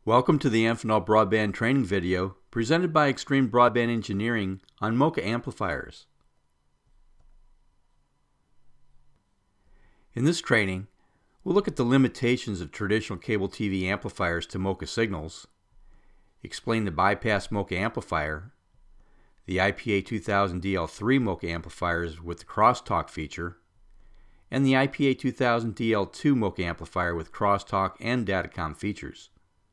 Welcome to the Amphenol Broadband training video presented by Extreme Broadband Engineering on Moca Amplifiers. In this training, we'll look at the limitations of traditional cable TV amplifiers to Moca signals, explain the Bypass Moca Amplifier, the IPA2000DL3 Moca amplifiers with the crosstalk feature, and the IPA2000DL2 Moca amplifier with crosstalk and datacom features.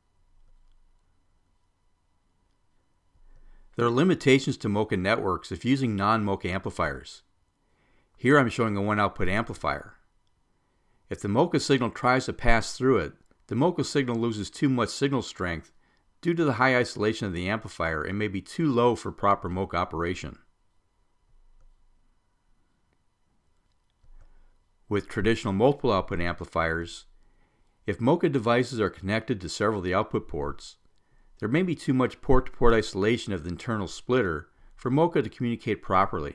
There are limitations to Moca networks if using non-Moca amplifiers. Here I'm showing a one-output amplifier. If the Moca signal tries to pass through it, the Moca signal loses too much signal strength due to the high isolation of the amplifier and may be too low for proper Moca operation. With traditional multiple output amplifiers, if Moca devices are connected to several of the output ports, there may be too much port-to-port isolation of the internal splitter for Moca to communicate properly.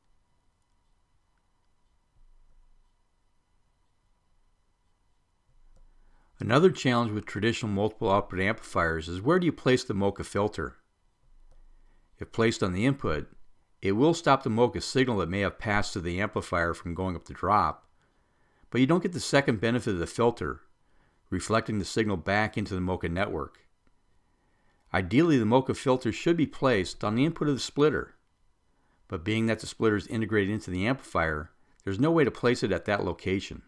Another challenge with traditional multiple output amplifiers is where do you place the Moca filter? If placed on the input, it will stop the Moca signal that may have passed through the amplifier from going up the drop, but you don't get the second benefit of the filter, reflecting the signal back into the Moca network. Ideally, the Moca filter should be placed on the input of the splitter, but being that the splitter is integrated into the amplifier, there's no way to place it at that location.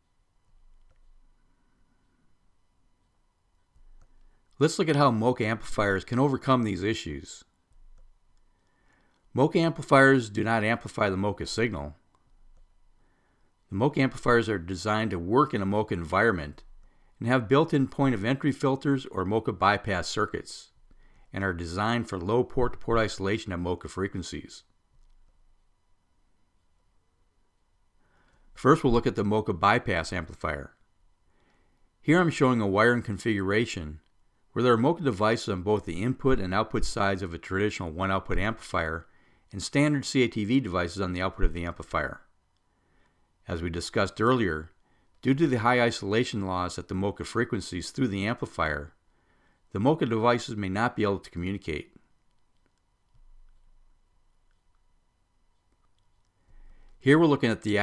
Let's look at how Moca amplifiers can overcome these issues. Moca amplifiers do not amplify the Moca signal. The Moca amplifiers are designed to work in a Moca environment and have built-in point of entry filters or Moca bypass circuits, and are designed for low port-to-port isolation at Moca frequencies. First, we'll look at the Moca Bypass Amplifier. Here I'm showing a wiring configuration where there are Moca devices on both the input and output sides of a traditional one-output amplifier and standard CATV devices on the output of the amplifier. As we discussed earlier, due to the high isolation loss at the Moca frequencies through the amplifier, the Moca devices may not be able to communicate. Here we're looking at the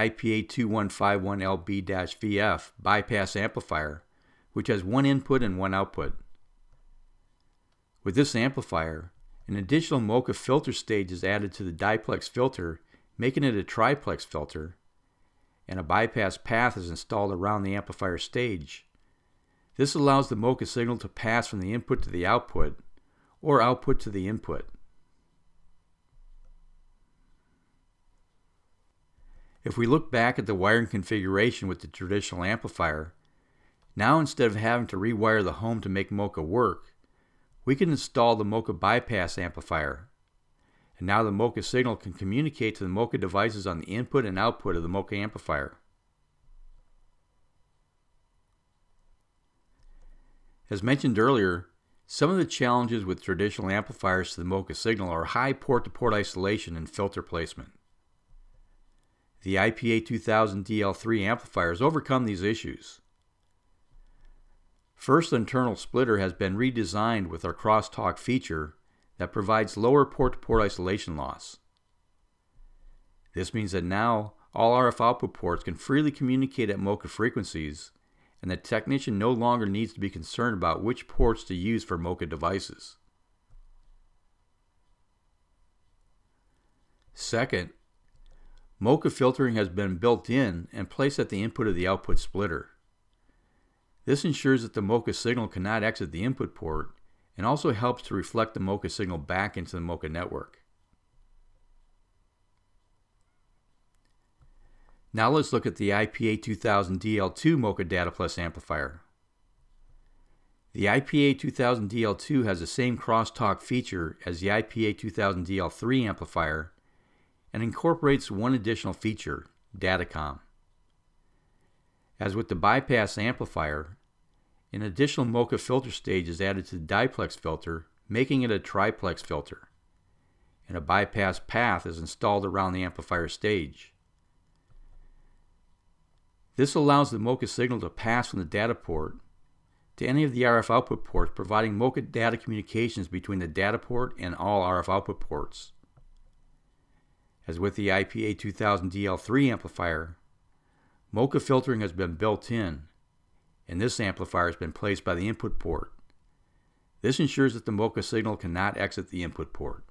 IPA2151LB-VF bypass amplifier, which has one input and one output. With this amplifier, an additional Moca filter stage is added to the diplex filter, making it a triplex filter, and a bypass path is installed around the amplifier stage. This allows the Moca signal to pass from the input to the output, or output to the input. If we look back at the wiring configuration with the traditional amplifier, now instead of having to rewire the home to make Moca work, we can install the Moca Bypass Amplifier. And now the Moca signal can communicate to the Moca devices on the input and output of the Moca amplifier. As mentioned earlier, some of the challenges with traditional amplifiers to the Moca signal are high port-to-port isolation and filter placement. The IPA2000DL3 amplifiers overcome these issues. First, the internal splitter has been redesigned with our crosstalk feature that provides lower port-to-port isolation loss. This means that now all RF output ports can freely communicate at Moca frequencies, and the technician no longer needs to be concerned about which ports to use for Moca devices. Second, Moca filtering has been built in and placed at the input of the output splitter. This ensures that the Moca signal cannot exit the input port and also helps to reflect the Moca signal back into the Moca network. Now let's look at the IPA2000DL2 Moca Data Plus amplifier. The IPA2000DL2 has the same crosstalk feature as the IPA2000DL3 amplifier and incorporates one additional feature, datacom. As with the bypass amplifier, an additional Moca filter stage is added to the diplex filter, making it a triplex filter, and a bypass path is installed around the amplifier stage. This allows the Moca signal to pass from the data port to any of the RF output ports, providing Moca data communications between the data port and all RF output ports. As with the IPA2000DL3 amplifier, Moca filtering has been built in, and this amplifier has been placed by the input port. This ensures that the Moca signal cannot exit the input port.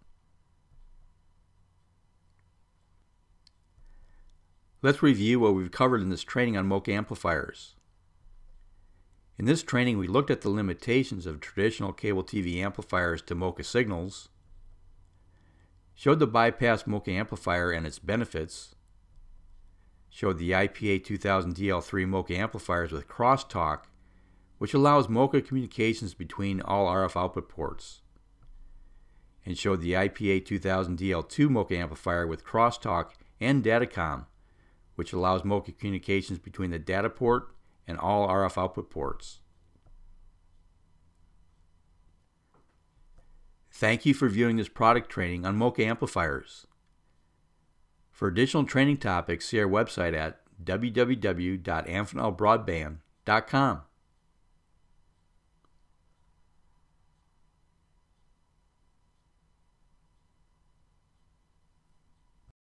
Let's review what we've covered in this training on Moca amplifiers. In this training, we looked at the limitations of traditional cable TV amplifiers to Moca signals, showed the bypass Moca amplifier and its benefits, showed the IPA2000DL3 Moca amplifiers with crosstalk, which allows Moca communications between all RF output ports, and showed the IPA2000DL2 Moca amplifier with crosstalk and datacom, which allows Moca communications between the data port and all RF output ports. Thank you for viewing this product training on Moca amplifiers. For additional training topics, see our website at www.amphenolbroadband.com.